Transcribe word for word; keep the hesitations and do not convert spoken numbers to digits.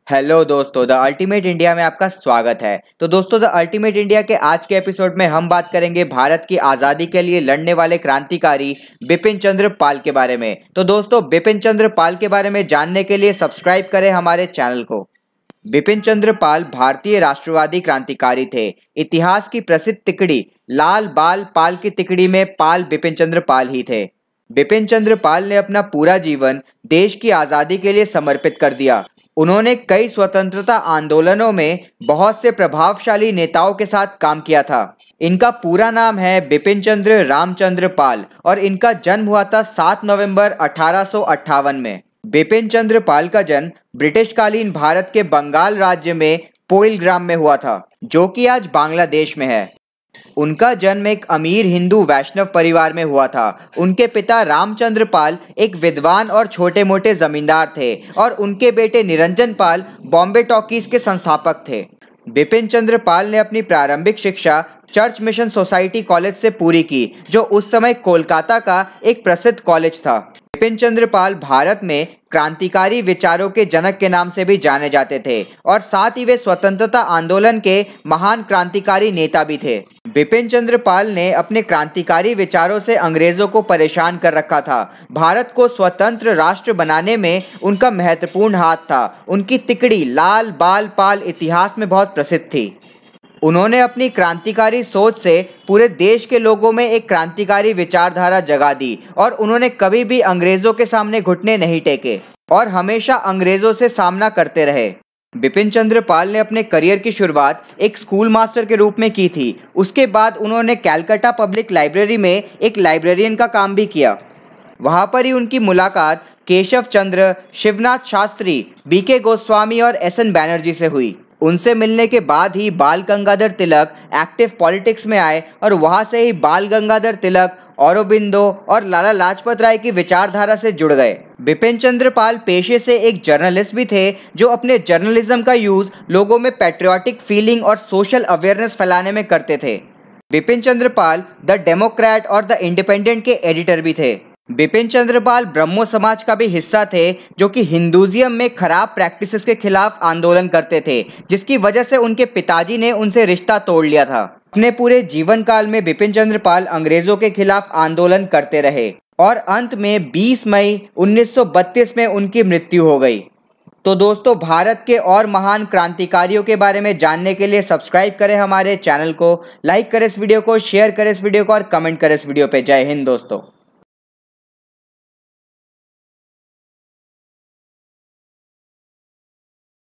Hello दोस्तों, the ultimate India में आपका स्वागत है। तो दोस्तों, द अल्टीमेट इंडिया के आज के एपिसोड में हम बात करेंगे भारत की आज़ादी के लिए लड़ने वाले क्रांतिकारी बिपिन चंद्र पाल के बारे में। तो दोस्तों, बिपिन चंद्र पाल के बारे में जानने के लिए सब्सक्राइब करें हमारे चैनल को। बिपिन चंद्र पाल भारतीय राष्ट्रवादी क्रांतिकारी थे। इतिहास की प्रसिद्ध तिकड़ी लाल बाल पाल की तिकड़ी में पाल बिपिन चंद्र पाल ही थे। बिपिन चंद्र पाल ने अपना पूरा जीवन देश की आज़ादी के लिए समर्पित कर दिया। उन्होंने कई स्वतंत्रता आंदोलनों में बहुत से प्रभावशाली नेताओं के साथ काम किया था। इनका पूरा नाम है बिपिन चंद्र रामचंद्र पाल और इनका जन्म हुआ था सात नवंबर अठारह सौ अट्ठावन में। बिपिन चंद्र पाल का जन्म ब्रिटिश कालीन भारत के बंगाल राज्य में पोइल ग्राम में हुआ था, जो कि आज बांग्लादेश में है। उनका जन्म एक अमीर हिंदू वैष्णव परिवार में हुआ था। उनके पिता रामचंद्र पाल एक विद्वान और छोटे मोटे जमींदार थे और उनके बेटे निरंजन पाल बॉम्बे टॉकीज के संस्थापक थे। बिपिन चंद्र पाल ने अपनी प्रारंभिक शिक्षा चर्च मिशन सोसाइटी कॉलेज से पूरी की, जो उस समय कोलकाता का एक प्रसिद्ध कॉलेज था। बिपिन चंद्र पाल भारत में क्रांतिकारी विचारों के जनक के नाम से भी जाने जाते थे और साथ ही वे स्वतंत्रता आंदोलन के महान क्रांतिकारी नेता भी थे। बिपिन चंद्र पाल ने अपने क्रांतिकारी विचारों से अंग्रेजों को परेशान कर रखा था। भारत को स्वतंत्र राष्ट्र बनाने में उनका महत्वपूर्ण हाथ था। उनकी तिकड़ी लाल बाल पाल इतिहास में बहुत प्रसिद्ध थी। उन्होंने अपनी क्रांतिकारी सोच से पूरे देश के लोगों में एक क्रांतिकारी विचारधारा जगा दी और उन्होंने कभी भी अंग्रेजों के सामने घुटने नहीं टेके और हमेशा अंग्रेजों से सामना करते रहे। बिपिन चंद्र पाल ने अपने करियर की शुरुआत एक स्कूल मास्टर के रूप में की थी। उसके बाद उन्होंने कलकत्ता पब्लिक लाइब्रेरी में एक लाइब्रेरियन का काम भी किया। वहाँ पर ही उनकी मुलाकात केशव चंद्र, शिवनाथ शास्त्री, बी के गोस्वामी और एस एन बैनर्जी से हुई। उनसे मिलने के बाद ही बाल गंगाधर तिलक एक्टिव पॉलिटिक्स में आए और वहां से ही बाल गंगाधर तिलक, औरोबिंदो और लाला लाजपत राय की विचारधारा से जुड़ गए। बिपिन चंद्र पाल पेशे से एक जर्नलिस्ट भी थे, जो अपने जर्नलिज्म का यूज लोगों में पैट्रियोटिक फीलिंग और सोशल अवेयरनेस फैलाने में करते थे। बिपिन चंद्र पाल द डेमोक्रेट और द इंडिपेंडेंट के एडिटर भी थे। बिपिन चंद्र पाल ब्रह्मो समाज का भी हिस्सा थे, जो कि हिंदुइज्म में खराब प्रैक्टिसेस के खिलाफ आंदोलन करते थे, जिसकी वजह से उनके पिताजी ने उनसे रिश्ता तोड़ लिया था। अपने पूरे जीवन काल में बिपिन चंद्र पाल अंग्रेजों के खिलाफ आंदोलन करते रहे और अंत में बीस मई उन्नीस सौ बत्तीस में उनकी मृत्यु हो गई। तो दोस्तों, भारत के और महान क्रांतिकारियों के बारे में जानने के लिए सब्सक्राइब करें हमारे चैनल को, लाइक करें इस वीडियो को, शेयर करें इस वीडियो को और कमेंट करें इस वीडियो पे। जय हिंद दोस्तों।